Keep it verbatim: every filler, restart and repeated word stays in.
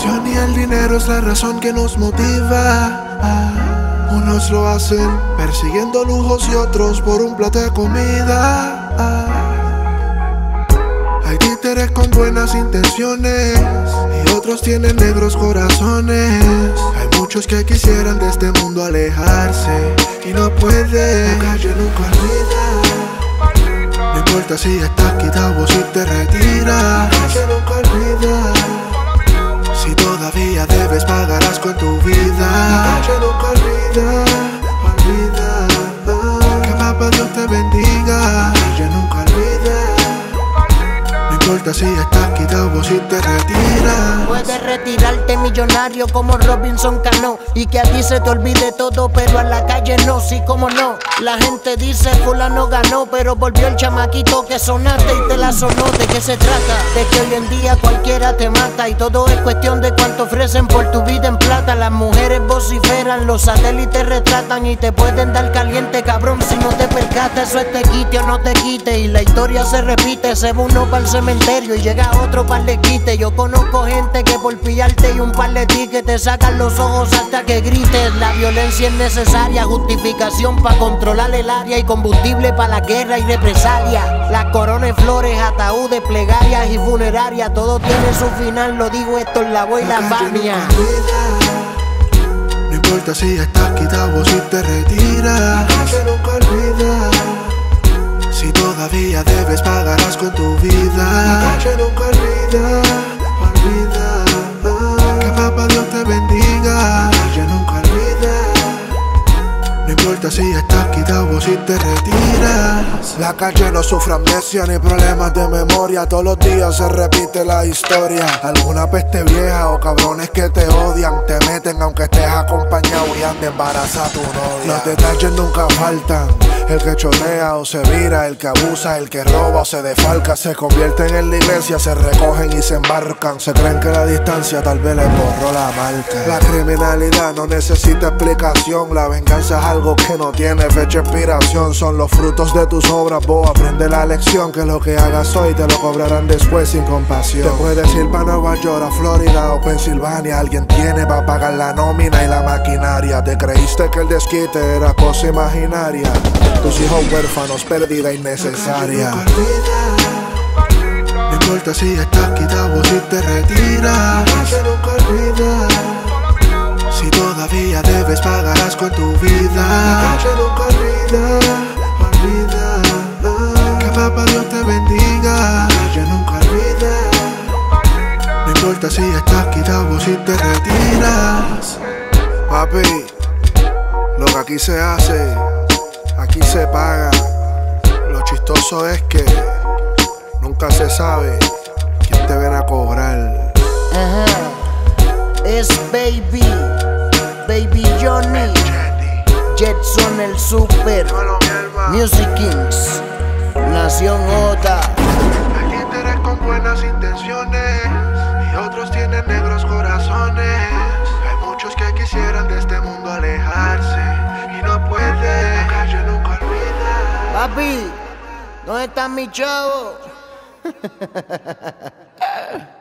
ambición y el dinero es la razón que nos motiva. Ah, unos lo hacen persiguiendo lujos y otros por un plato de comida. Ah, hay títeres con buenas intenciones y otros tienen negros corazones. Hay muchos que quisieran de este mundo alejarse y no pueden. La calle nunca olvida. No importa si estás quitado o si te retiras. La calle nunca olvida. Si todavía debes, pagarás con tu vida. La calle nunca olvida, olvida. Que papá Dios te bendiga. La calle nunca olvida. No importa si estás quitado o si te retiras. Puedes retirarte millonario como Robinson Cano y que a ti se te olvide todo, pero a la calle no, sí como no. La gente dice fulano ganó, pero volvió el chamaquito que sonaste y te la sonó. ¿De qué se trata? De que hoy en día cualquiera te mata y todo es cuestión de cuánto ofrecen por tu vida en plata. Las mujeres vociferan, los satélites retratan y te pueden dar caliente, cabrón, si no te percatas. Eso es te quite o no te quite y la historia se repite. Se va uno para el cementerio y llega otro par de quite. Yo conozco gente que por pillarte y un par de tickets te sacan los ojos hasta que grites. La violencia es necesaria, justificación para controlar el área y combustible para la guerra y represalia. Las coronas, flores, ataúdes, plegarias y funerarias, todo tiene su final, lo digo esto en la voz y la fania. No importa si estás quitado o si te retiras. La calle nunca olvida. Si todavía debes, pagarás con tu vida. La calle nunca olvida, olvida. Que papá Dios te bendiga. La calle nunca olvida. No importa si estás quitado o si te retiras. La calle no sufre amnesia ni problemas de memoria. Todos los días se repite la historia. Alguna peste vieja o cabrones que te odian te meten aunque estés acompañado y ande embaraza a tu novia. Los detalles nunca faltan. El que chorrea o se vira, el que abusa, el que roba o se defalca. Se convierten en la iglesia, se recogen y se embarcan. Se creen que la distancia tal vez les borró la marca. La criminalidad no necesita explicación. La venganza es algo que no tiene fecha de expiración. Son los frutos de tus obras, vos aprende la lección. Que lo que hagas hoy te lo cobrarán después sin compasión. Te puedes ir para Nueva York, a Florida o Pensilvania. Alguien tiene para pagar la nómina y la maquinaria. Te creíste que el desquite era cosa imaginaria. Tus hijos huérfanos, pérdida innecesaria. No importa si estás quitado o si te retiras. La calle nunca olvida. Si todavía debes, pagarás con tu vida. La calle nunca olvida, olvida. Que papá Dios te bendiga. La calle nunca olvida. No importa si estás quitado o si te retiras. Papi, lo que aquí se hace, aquí se paga. Lo chistoso es que nunca se sabe quién te viene a cobrar. Ajá. Es Baby, Baby Johnny, Jetson el Super, Music Kings, Nación J. Hay títeres con buenas intenciones y otros tienen negros corazones. Hay muchos que quisieran de este mundo alejarse y no pueden. La calle nunca olvida. Papi, ¿dónde está mi chavo?